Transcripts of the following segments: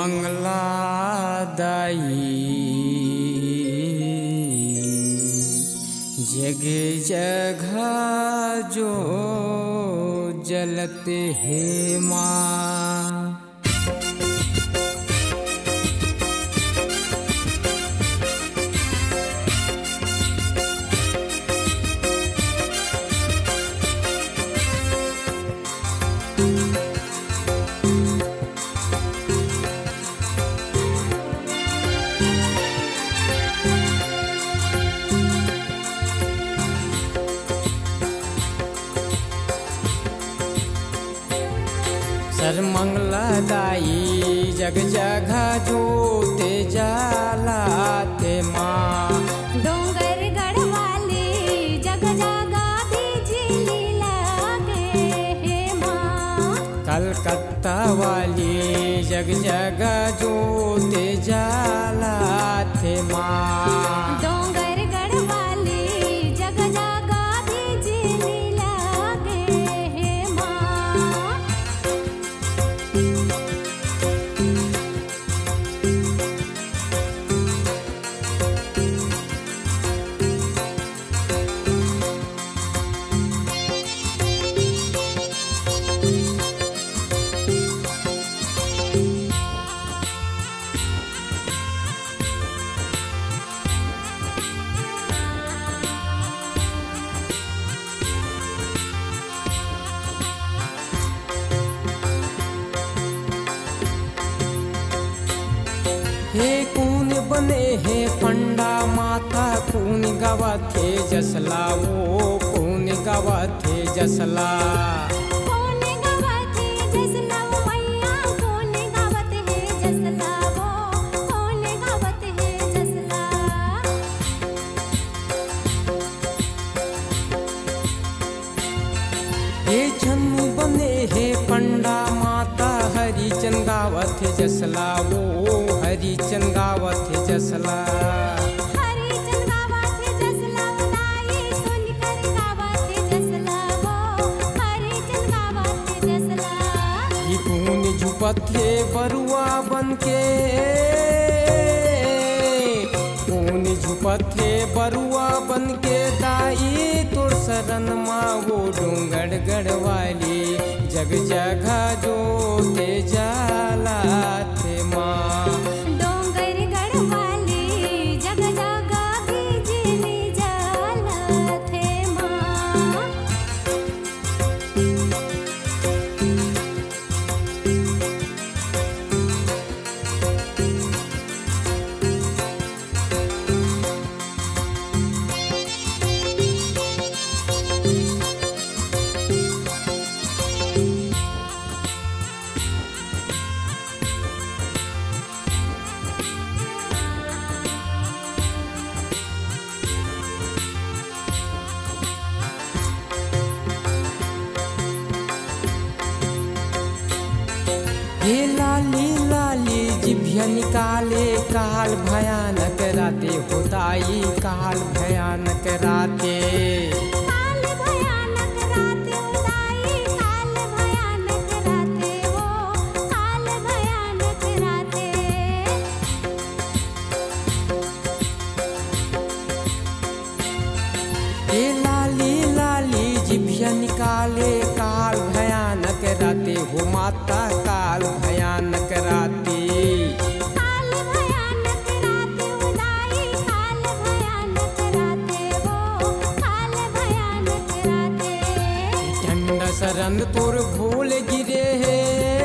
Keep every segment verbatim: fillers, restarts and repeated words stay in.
मंगलादाई जग जगह जो जलते हैं माँ। सर्वमंगलदायी जग जगह जोते जाला ते माँ। डोंगर गढ़वाली जग जगह बिजली लागे हे माँ। कलकत्ता वाली जग जगह जोते जाला ते माँ। डोंगर गढ़वाली जग जगह बिजली लागे हे माँ। हे कौन बने हे पंडा माता कौन गवा थे जसला वो कौन गवा थे जसला। कौन गावत है जसला वो मैया कौन गावत है जसला वो कौन गावत है जसला। हे छन्नू बने हे पंडा माता हरिचंद गावत है जसला वो हरिचंद गावत है जसला। हरिचंद गावत है जसला उदाई सुनकर गावत है जसला वो हरिचंद गावत है जसला। ये कौन झुपत है बरुआ बनके कौन झुपत है बरुआ बनके दाई तोर शरण माँ वो डोंगर गढ़वाली जग जगह जोते जाला थे माँ। डोंगर गढ़वाली जग जगह बिजली जाला थे माँ। हे लाली लाली जिभ्या निकाले काल भयानक राते होताई काल भयानक राते। काल भयानक राते उदाई काल भयानक राते वो काल भयानक राते। हे लाली लाली जिभ्या निकाले काल भयानक राते हो माता काल भयानक राते। काल भयानक राते उदाई काल भयानक राते वो काल भयानक राते। ठंड शरण तोर भूल गिरे है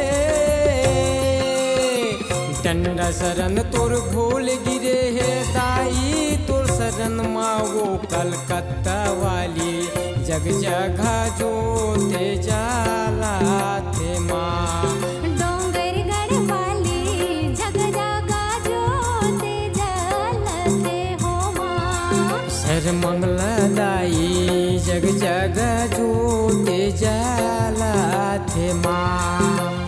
ठंड शरण तोर भूल गिरे है दाई तोर शरण माँ वो कलकत्ता वाली जग जगह जोते जाला थे माँ। डोंगर गढ़वाली जग जगह जोते जाला थे हो माँ। सर्वमंगलदायी जग जगह जोते जाला थे माँ।